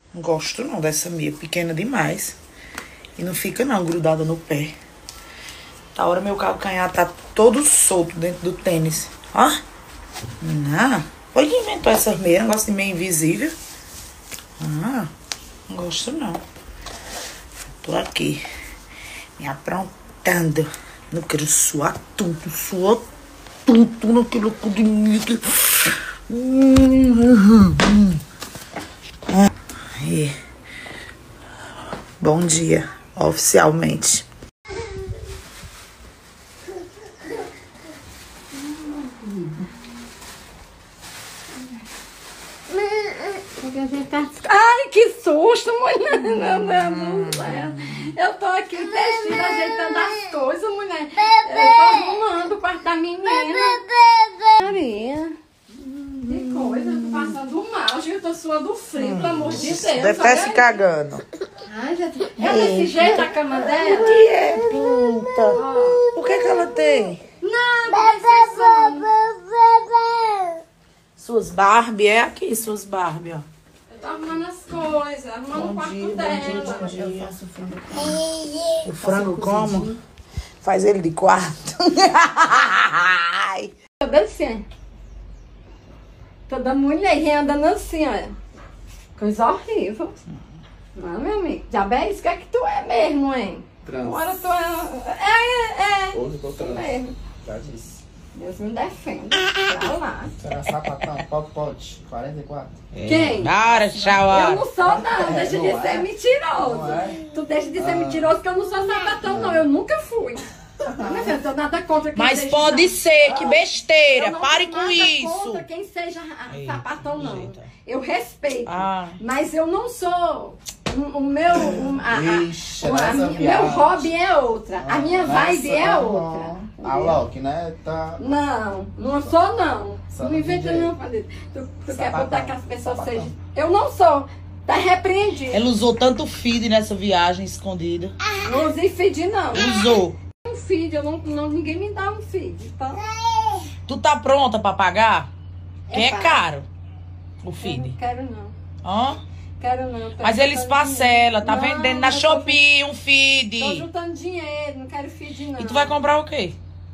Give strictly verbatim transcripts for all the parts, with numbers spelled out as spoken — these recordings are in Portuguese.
Não gosto não dessa meia, pequena demais. E não fica não grudada no pé. Tá hora meu calcanhar tá todo solto dentro do tênis. Ó. Não. Foi que inventou essas meias, negócio de meia invisível. Ah, não gosto não. Tô aqui, me aprontando. Não quero suar tudo, suar tudo naquele cu de mim. Aí. Bom dia, oficialmente. Ai, que susto, mulher. Meu Deus do céu. Eu tô aqui vestindo, ajeitando as coisas, mulher. Eu tô arrumando o quarto da menina. Maria. Que coisa, eu tô passando mal, gente. Eu tô suando frio, pelo amor de Deus. Deve estar se cagando. Ai, gente. É desse jeito a cama dela? Que é, pinta? O que é que ela tem? Não, não é Suas Barbie, é aqui, suas Barbie, ó. tô arrumando as coisas, arrumando Bom o quarto dia, bom dela. dia, bom dia. O frango como? Faz ele de quarto. Toda assim. Toda mulher andando assim, olha. Coisa horrível. Não, meu amigo. Já bem, isso que é que tu é mesmo, hein? Trans. Agora tu é... É, é. Hoje eu tô trans. Mesmo. Já disse. Deus me defenda. Pra lá. Será sapatão, pop pote, quarenta e quatro. Quem? Bora, tchau. Eu não sou, não. Deixa não de é? ser mentiroso. Não é? Tu deixa de ser Ah. mentiroso que eu não sou sapatão, não. Eu nunca fui. Não, eu tô nada contra quem Mas seja, pode não. ser, que Eu besteira. não Pare tenho com nada isso. contra quem seja ah, Ei, sapatão, não. jeito. Eu respeito. Ah. Mas eu não sou. O, o meu. O, a, a, Ixi, o, a, nessa meu viagem. hobby é outra. A minha Nessa, vibe é tá outra. bom. A Loki, né? Tá. Não, não sou não. Só não no inventa D J. não, Padre. Tu, tu quer Sapatão, botar que as pessoas sapatão. sejam. Eu não sou. Tá repreendido. Ela usou tanto feed nessa viagem escondida. Não usei feed, não. Usou. Um feed, eu não, não, ninguém me dá um feed, tá? Tu tá pronta pra pagar? Que é pago. caro. O Eu feed. não quero não. Ó. Quero não. Tô Mas eles juntando parcelam. dinheiro. Tá Não, vendendo na eu tô Shopee um Tô feed. juntando dinheiro, não quero feed não. E tu vai comprar o quê?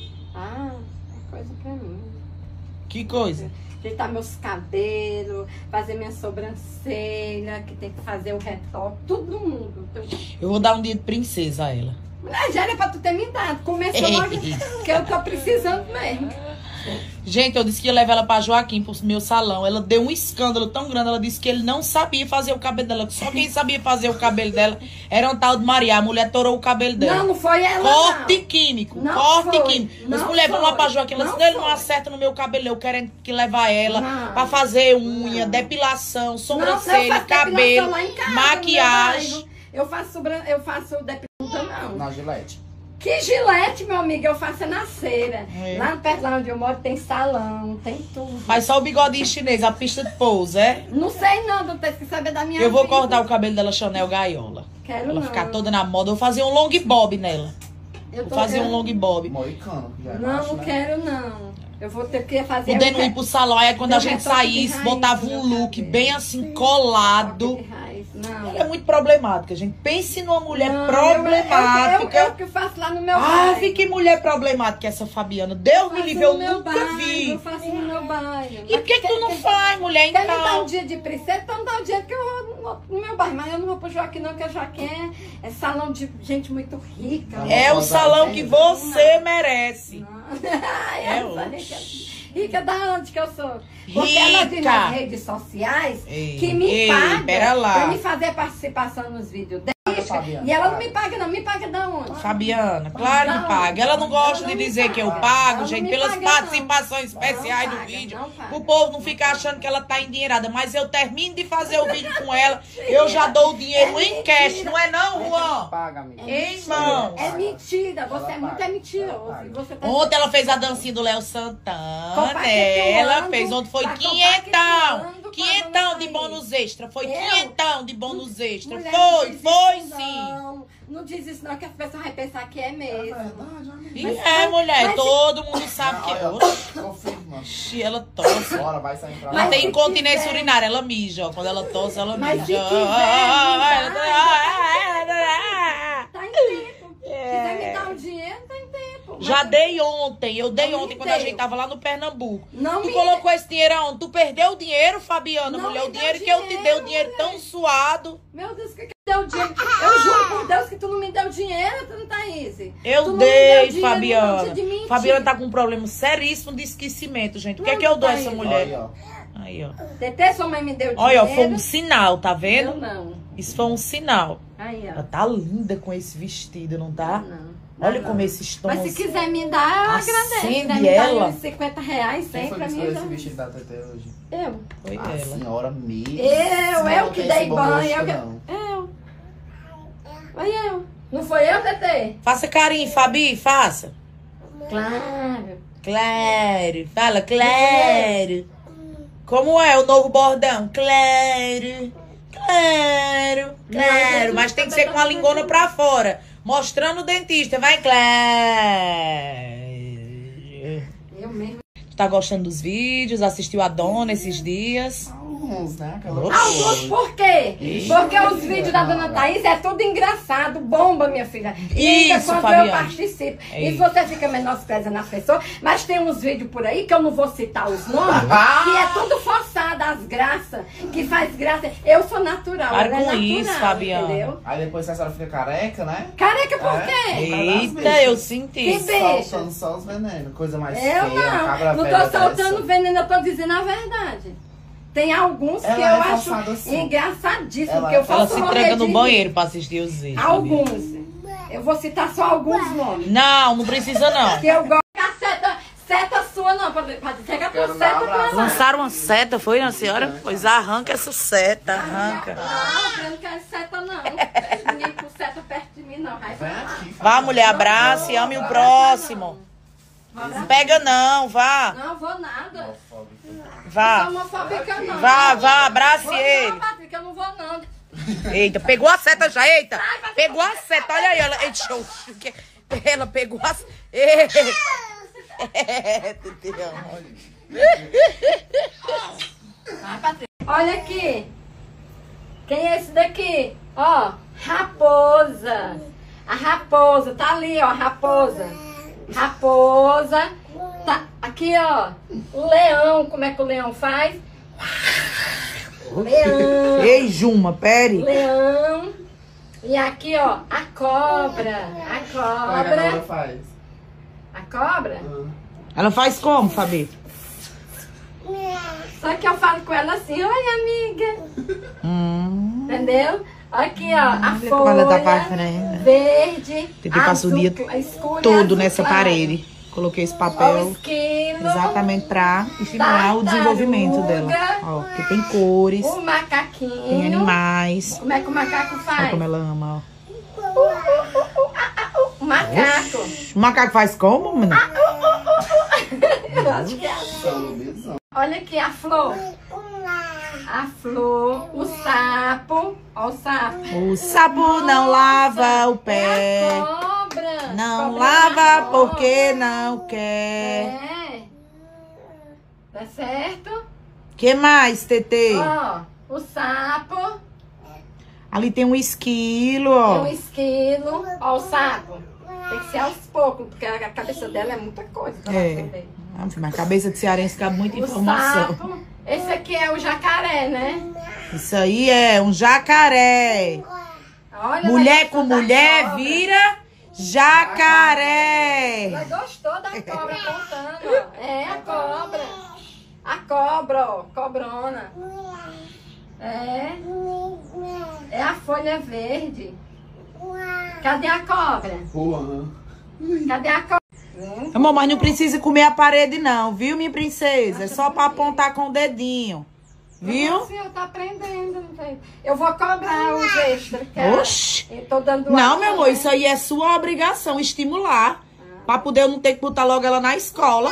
Ah, é coisa pra mim. Que coisa? Ajeitar meus cabelos, fazer minha sobrancelha, que tem que fazer o retoque, tudo no mundo. Eu vou dar um dia de princesa a ela. Mas já era pra tu ter me dado. Começou logo, que eu tô precisando mesmo. Gente, eu disse que ia levar ela pra Joaquim, pro meu salão. Ela deu um escândalo tão grande. Ela disse que ele não sabia fazer o cabelo dela. Que só quem sabia fazer o cabelo dela era um tal de Maria. A mulher torou o cabelo dela. Não, não foi ela, Corte não. químico. Não corte foi, químico. As não mulheres vão lá foi, pra Joaquim. Ela não disse, ele não foi. acerta no meu cabelo. Eu quero que levar ela Não. pra fazer unha, Não. depilação, Não, sobrancelha, eu faço cabelo, depilação lá em casa, no meu maquiagem. bairro. Eu faço, sobran... eu faço depilação, não. Na Gillette. Que Gillette, meu amigo, eu faço é na feira. É. Lá perto lá onde eu moro tem salão, tem tudo. Mas só o bigodinho chinês, a pista de pouso, é? Não sei não, tu tem que saber da minha Eu vou vida. cortar o cabelo dela Chanel Gaiola. Quero Ela não. ficar toda na moda. Eu vou fazer um long bob nela. Eu Vou tô fazer um querendo- long bob. Moicano. Já é Não, macho, não né? quero não. Eu vou ter que fazer... Podendo um ir pro salão, aí quando a Meu gente retoque de saísse, raiz botava no um meu look cabelo. bem assim, colado. de raiz. Não. Ela é muito problemática, gente. Pense numa mulher Não, problemática. Eu, eu, eu, eu que faço lá no meu Ah, bairro. que mulher problemática essa Fabiana. Deus me Faço livre, eu no meu nunca bairro, vi. Eu faço no meu bairro. E por que que tu não faz, mulher, Quer me dar um então? dia de princesa? Então dá um dia que eu vou no meu bairro. Mas eu não vou pro Joaquim não, porque o Joaquim é, é salão de gente muito rica. É o salão que você merece. Não. É Essa hoje. rica, rica da onde que eu sou? Porque ela diz Rica. nas redes sociais Ei, que me ei, paga pera lá. pra me fazer participação nos vídeos dela. Fabiana, E ela não paga. me paga não, me paga da onde? Fabiana, claro que Não, paga. Ela não gosta ela de não me dizer que eu paga. pago, Ela gente, não me pelas paga, não. participações especiais Não do paga, vídeo. não paga. O povo não fica achando que ela tá endinheirada, mas eu termino de fazer o vídeo com ela, eu já dou o dinheiro É em cash, mentira. não é não, Juan? Paga, amiga. Em mãos. É mentira, você Ela é muito paga, é mentiroso. ela paga. E você tá... Ontem ela fez a dancinha do Léo Santana, Compartilhando, ela fez, ontem foi tá quinhentão, compartilhando com a quinhentão dona de Thaís. bônus bônus extra. Foi Eu? quinhentão de bônus extra. Mulher, foi, não diz foi isso sim. Não. Não diz isso não, que as pessoas vão pensar que é É mesmo. verdade, amigo. E é, mulher, mas- todo mundo sabe que é. Olha, Oxi, confirma. oxi, ela tosse. Bora, vai sair pra Não Mas tem se incontinência quiser- urinária, ela mija, ó. Quando ela tosse, ela Mas mija. se quiser me Tá em tempo. Se quiser me dar um dinheiro, tá em tempo. Mas Já dei ontem, eu dei Não ontem me quando a deu. gente tava lá no Pernambuco. Não Tu me colocou esse dinheiro aonde? Tu perdeu o dinheiro, Fabiana, Não mulher? me O deu dinheiro que eu te dei, o dinheiro, dinheiro mulher. tão suado. Meu Deus, que que deu dinheiro? Eu juro por Deus que tu não me deu dinheiro, tu não tá isso. Eu Tu não me dei, deu dinheiro, não, Fabiana. você de mentir. Fabiana tá com um problema seríssimo de esquecimento, gente. O que é Não que eu dou a tá essa aí. mulher? Aí, ó. Aí, ó. Tetê, sua mãe me deu dinheiro. Olha, ó, foi um sinal, tá Eu vendo? não. Isso foi um sinal. Aí, ó. Ela tá linda com esse vestido, não tá? Não. Olha não. como esses tons. Mas se quiser me dar, eu Acende agradeço. Se quiser me ela. dar uns cinquenta reais, Quem cem foi pra que mim. escolheu já- esse vestido da Tetê hoje? Eu. Foi A ela. senhora mesmo. Eu, Não eu tem que esse dei bom banho. gosto, Eu, que... não. eu. Foi eu. Não foi eu, Tetê? Faça carinho, Fabi, faça. Claro. Claro. Fala, claro. Como é o novo bordão? Claro. Claro. Claro. Mas tem que ser com a lingona pra fora. Mostrando o dentista. Vai, claro. Eu mesmo. Tá gostando dos vídeos? Assistiu a Dona esses dias? Alguns, né? Aquela Alguns por quê? Porque os vídeos da Dona Thaís é tudo engraçado, bomba, minha filha. E ainda Isso, quando eu Fabiana. participo. É E isso. você fica menosprezando as pessoas, mas tem uns vídeos por aí, que eu não vou citar os nomes, que é tudo forçado, as graças, que faz graça. Eu sou natural, Para ela é com natural, isso, Fabiana. entendeu? Aí depois a senhora fica careca, né? Careca por É. quê? Eita, eu senti. Que beijo. Soltando só os venenos. Coisa mais Eu feia. uma cabra não, não velha tô soltando dessa. veneno, eu tô dizendo a verdade. Tem alguns que Ela eu é acho forçada assim. engraçadíssimo, Ela- que eu Ela faço se morrer entrega no de rir. banheiro pra assistir os vídeos. Fabiana. Alguns. Eu vou citar só alguns nomes. Não, não precisa não. Que eu gosto. A seta, seta sua não, pra, pra dizer que a tua Quero dar seta um abraço. pra lá. Lançaram uma seta, foi, na senhora? Pois arranca essa seta, arranca. Não, eu não quero seta não. Ninguém com seta perto de mim não. Vai Vem pra lá. aqui. Vá, mulher, abrace, ame o próximo. Não pega não, vá, Não vou nada. Não vá. sou homofóbica não. Vá, vá, abrace Vou ele. não, Patrick, eu não vou não. Eita, pegou a seta já, eita. Pegou a seta, olha aí, ela. Eita, eu- que- ela pegou a seta. Vai, Patrick. Olha aqui. Quem é esse daqui? Ó, raposa. A raposa, tá ali, ó, a raposa. Raposa. Tá aqui, ó. O leão, como é que o leão faz? Leão. Ei, Juma, pere. Leão. E aqui, ó, a cobra. A Como é que a Dora cobra. faz? A cobra. Ela faz como, Fabi? Só que eu falo com ela assim, oi, amiga. Hum. Entendeu? Aqui, ó, a Olha como ela tá pra folha frente. verde, Tentei passar o dia azul, escura e todo azul nessa claro. parede. Coloquei esse Ó, o papel esquilo, exatamente pra estimular o desenvolvimento dela. Ó, porque tem cores, o macaquinho. tem animais. Como é que o macaco Olha faz? como ela ama, ó. O macaco. O macaco faz como, menina? Televisão. Olha aqui a flor. A flor, o sapo. Ó o sapo. O sapo não lava o pé. É a cobra. Não Cobra lava na porque não quer. É. Tá certo? Que mais, Tetê? Ó, o sapo. Ali tem um esquilo, Tem um ó. esquilo. Ó, o sapo. Tem que ser aos poucos, porque a cabeça dela é muita coisa. pra É. entender. Mas a cabeça de cearense cabe muita O informação. sapo. Esse aqui é o jacaré, né? Isso aí é um jacaré. Olha, Mulher ela com gostou da mulher cobra. vira jacaré. Ela gostou da cobra contando, ó. É a cobra. A cobra, ó. Cobrona. É. É a folha verde. Cadê a cobra? Juan. Cadê a cobra? Amor, mas não precisa comer a parede não, viu, minha princesa? É só pra apontar com o dedinho. Viu? O senhor tá aprendendo, não tem? Eu vou cobrar os extras. que é- Oxi. Eu tô dando Não, aula, meu amor, né? isso aí é sua obrigação, estimular. Pra poder eu não ter que botar logo ela na escola.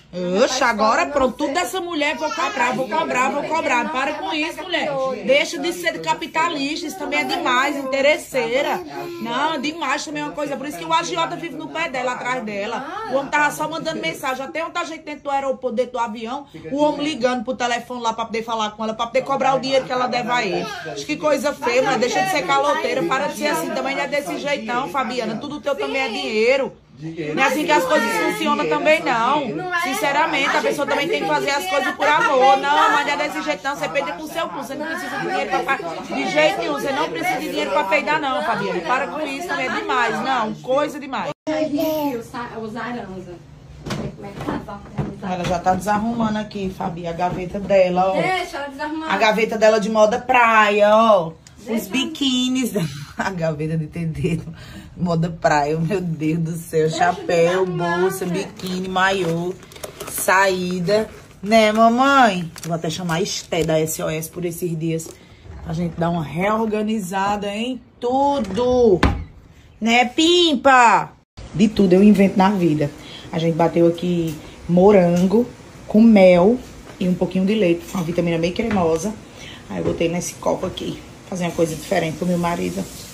Oxe, agora pronto, tudo dessa mulher, vou cobrar, vou cobrar, vou cobrar. Para com isso, mulher. Deixa de ser capitalista, isso também é demais, interesseira. Não, é demais também é uma coisa. Por isso que o agiota vive no pé dela, atrás dela. O homem tava só mandando mensagem. Até ontem a gente dentro do aeroporto, dentro do avião, o homem ligando pro telefone lá pra poder falar com ela, pra poder cobrar o dinheiro que ela deve a ele. Acho que coisa feia, mas deixa de ser caloteira. Para de ser assim também, não é desse jeitão, Fabiana. Tudo teu também é dinheiro. Não é assim que as coisas funcionam também, não. Sinceramente, a pessoa também tem que fazer as coisas por amor. Não, mas não é desse jeito, não. Você peida com o seu cu. Você não precisa de dinheiro pra... De jeito nenhum. Você não precisa de dinheiro pra peidar, não, Fabiana. Para com isso também. É demais. Não, coisa demais. Os aranza. Como é que tá? Ela já tá desarrumando aqui, Fabi, a gaveta dela, ó. Deixa ela desarrumar. A gaveta dela de moda praia, ó. Os biquínis. A gaveta de ter dedo. Moda praia, meu Deus do céu. Chapéu, bolsa, biquíni, maiô, saída. Né, mamãe? Vou até chamar a Esté da S O S por esses dias. Pra gente dar uma reorganizada em tudo. Né, Pimpa? De tudo eu invento na vida. A gente bateu aqui morango com mel e um pouquinho de leite. Uma vitamina bem cremosa. Aí eu botei nesse copo aqui. Fazer uma coisa diferente pro meu marido.